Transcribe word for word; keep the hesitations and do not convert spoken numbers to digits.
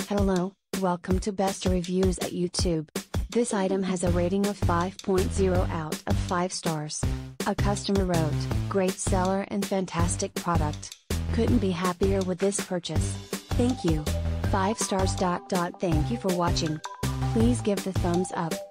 Hello, welcome to Best Reviews at YouTube. This item has a rating of five point zero out of five stars. A customer wrote, "Great seller and fantastic product. Couldn't be happier with this purchase. Thank you. five stars. Dot dot. Thank you for watching. Please give the thumbs up.